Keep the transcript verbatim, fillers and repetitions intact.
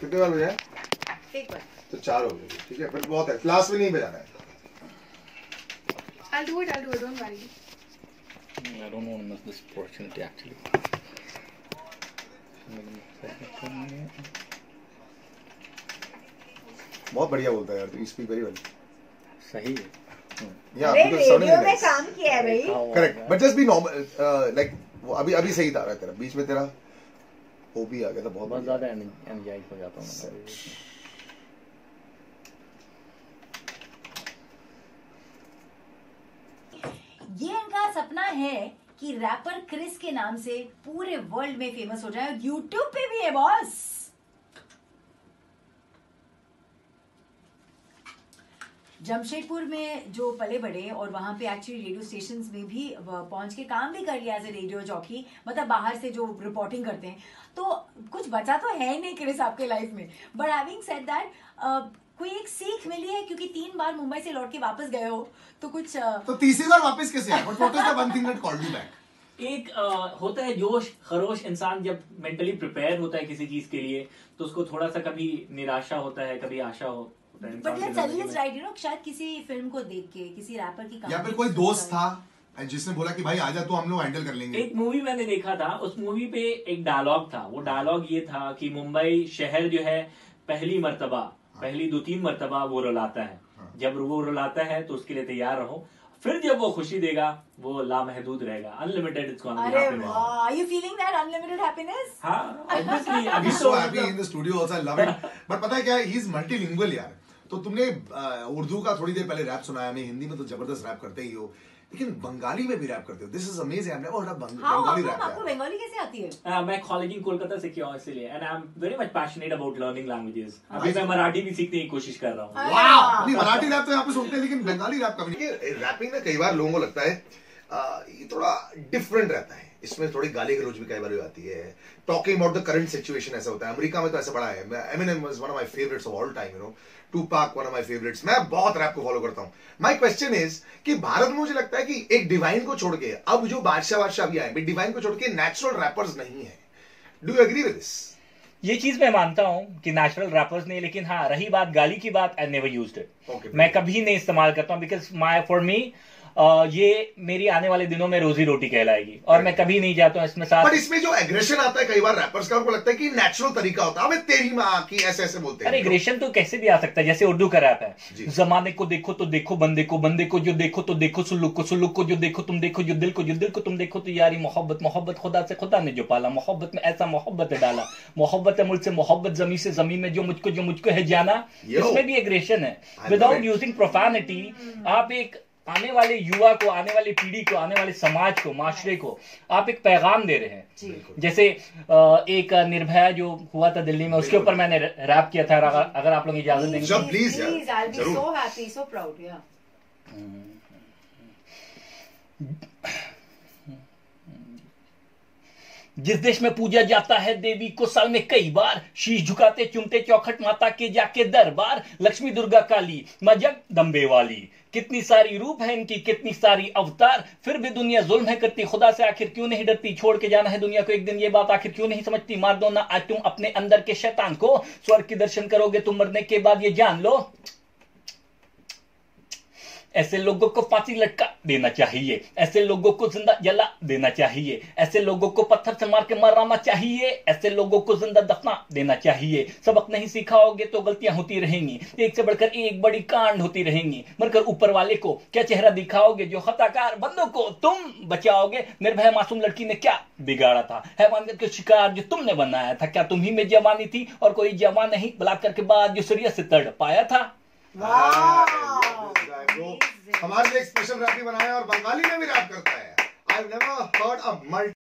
कितने बार बजाए? एक बार। तो चार हो गए, ठीक है, फिर बहुत है, क्लास में नहीं बजाना है। I'll do it, I'll do it, don't worry. I don't want to miss this opportunity actually. बहुत बढ़िया बोलता है यार, you speak very well. सही है। Yeah, अरे because sounding रेडियो में nice. काम किया है भाई। Correct, but just be normal, uh, like वो अभी अभी सही था तेरा, बीच में तेरा वो भी आ गया था, बहुत बहुत ज्यादा एनर्जाइज हो जाता हूँ मैं। ये इनका सपना है कि रैपर क्रिस के नाम से पूरे वर्ल्ड में फेमस हो जाए, यूट्यूब पे भी है बॉस। जमशेदपुर में जो पले बड़े और वहां पे एक्चुअली रेडियो स्टेशंस में भी पहुंच के काम भी कर लिया एज ए रेडियो जॉकी, मतलब बाहर से जो रिपोर्टिंग करते हैं, तो कुछ बचा तो है ही नहीं क्रिस आपके लाइफ में। बट हैविंग सेड दैट कोई एक सीख मिली है, क्योंकि तीन बार मुंबई से लौट के वापस गए हो, तो कुछ तो तीसरी बार वापस कैसे आए? But what is the one thing that called you back? एक आ, होता है जोश खरोश, इंसान जब मेंटली प्रिपेयर होता है किसी चीज के लिए तो उसको थोड़ा सा कभी निराशा होता है, कभी आशा हो। But let's tell is right, you know, शायद किसी फिल्म को देख के, किसी रैपर की कहानी, या फिर कोई दोस्त था जिसने बोला कि भाई आजा तू, हम लोग हैंडल कर लेंगे। एक मूवी मैंने देखा था, उस मूवी पे एक डायलॉग था, वो डायलॉग ये था कि मुंबई शहर जो है पहली मर्तबा हाँ। पहली दो तीन मर्तबा वो रुलाता है हाँ। जब वो रुलाता है तो उसके लिए तैयार रहो, फिर जब वो खुशी देगा वो लामहदूद रहेगा, unlimited. It's gonna be happy. Are you feeling that unlimited happiness? हां, ऑब्वियसली अभी so happy in the studio also, I love it. But पता है क्या, ही इज मल्टीलिंगुअल यार। तो तुमने उर्दू का थोड़ी देर पहले रैप सुनाया, हमें हिंदी में तो जबरदस्त रैप करते ही हो, लेकिन बंगाली में भी रैप करते हो। This is amazing, I have never heard Bengali rap. आपको बंगाली कैसे आती है? uh, मैं कॉलेजिंग कोलकाता से किया हूं इसलिए, and I am very much passionate about learning languages. अभी मैं मराठी भी सीखने की कोशिश कर रहा हूं। वाओ, नहीं मराठी रैप तो यहाँ पे सुनते हैं, लेकिन बंगाली रैप कभी नहीं। रैपिंग ना कई बार लोगों को लगता है ये थोड़ा डिफरेंट रहता है, इसमें थोड़ी गाली गलौज भी कई बार हो जाती है, talking about the current situation ऐसा होता है। अमेरिका में तो ऐसा बड़ा है। Eminem was one of my favourites of all time, you know, Tupac one of my favourites. मैं बहुत रैप को फॉलो करता हूं। माय क्वेश्चन इज कि भारत में मुझे लगता है कि एक डिवाइन को छोड़ के अब जो बादशाह बादशाह भी आए, डिवाइन को छोड़ के नेचुरल रैपर्स नहीं है। Do you agree with this? ये चीज मैं मानता हूं कि नेचुरल रैपर्स नहीं, लेकिन हाँ रही बात गाली की बात, आई नेवर यूज्ड इट। मैं कभी नहीं इस्तेमाल करता हूं, because my for me Uh, ये मेरी आने वाले दिनों में रोजी रोटी कहलाएगी, और मैं कभी नहीं जाता हूं इसमें साथ। पर इसमें जो एग्रेशन आता है कई बार रैपर्स का, उनको लगता है कि नेचुरल तरीका होता है, अबे तेरी माँ की, ऐसे ऐसे बोलते हैं। अरे एग्रेशन तो कैसे भी आ सकता है, जैसे उर्दू का रैप है, जमाने को देखो तो देखो बंदे को, बंदे को जो देखो तो देखो सुलूक को, सुलूक को जो देखो तुम देखो, जो दिल को जो दिल को तुम देखो तो यारी मोहब्बत, मोहब्बत खुदा से खुदा ने जो पाला, मोहब्बत में ऐसा मोहब्बत डाला, मोहब्बत है मुझसे मोहब्बत, जमी से जमी में जो मुझको जो मुझको है जाना। इसमें भी एग्रेशन है विदाउट यूजिंग प्रोफैनिटी। आप एक आने वाले युवा को, आने वाली पीढ़ी को, आने वाले समाज को, माशरे को आप एक पैगाम दे रहे हैं। जैसे एक निर्भया जो हुआ था दिल्ली में, उसके ऊपर मैंने रैप किया था। अगर, अगर आप लोग इजाजत देंगे तो प्लीज जिस देश में पूजा जाता है देवी को साल में कई बार, शीश झुकाते चुमते चौखट माता के जाके दरबार, लक्ष्मी दुर्गा काली मां जगदम्बे वाली, कितनी सारी रूप है इनकी, कितनी सारी अवतार, फिर भी दुनिया जुल्म है करती, खुदा से आखिर क्यों नहीं डरती, छोड़ के जाना है दुनिया को एक दिन, ये बात आखिर क्यों नहीं समझती, मार दो ना आज तुम अपने अंदर के शैतान को, स्वर्ग के दर्शन करोगे तुम मरने के बाद, ये जान लो। ऐसे लोगों को फांसी लटका देना चाहिए, ऐसे लोगों को जिंदा जला देना चाहिए, ऐसे लोगों को पत्थर से मार के मराना चाहिए, ऐसे लोगों को जिंदा दफना देना चाहिए। सबक नहीं सिखाओगे तो गलतियां होती रहेंगी, एक से बढ़कर एक बड़ी कांड होती रहेंगी, मरकर ऊपर वाले को क्या चेहरा दिखाओगे, जो खताकार बंदों को तुम बचाओगे। निर्भय मासूम लड़की ने क्या बिगाड़ा था, हैवानियत के शिकार जो तुमने बनाया था, क्या तुम ही में जवानी थी और कोई जवान नहीं, बलात्कार के बाद जो सीरियस से तड़ पाया था। हमारे लिए स्पेशल रैप भी बनाया और बंगाली में भी रैप करता है। I have never heard a multi